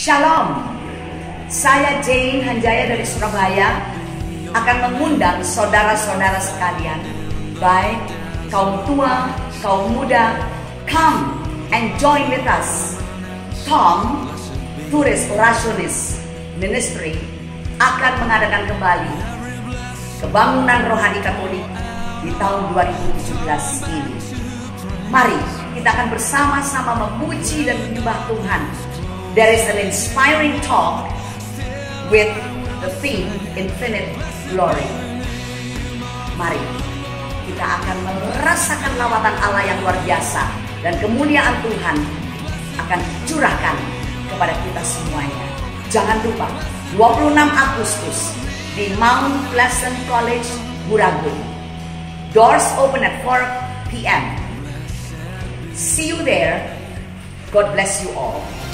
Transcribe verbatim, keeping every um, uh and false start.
Shalom, saya Jane Hanjaya dari Surabaya akan mengundang saudara-saudara sekalian, baik kaum tua, kaum muda, come and join with us. Tom, Turis Orationis Ministry akan mengadakan kembali kebangunan rohani Katolik di tahun dua ribu tujuh belas ini. Mari kita akan bersama-sama memuji dan menyembah Tuhan. There is an inspiring talk with the theme Infinite Glory. Mari kita akan merasakan lawatan Allah yang luar biasa, dan kemuliaan Tuhan akan dicurahkan kepada kita semuanya. Jangan lupa dua puluh enam Agustus di Mount Pleasant College, Buragun. Doors open at four p m See you there. God bless you all.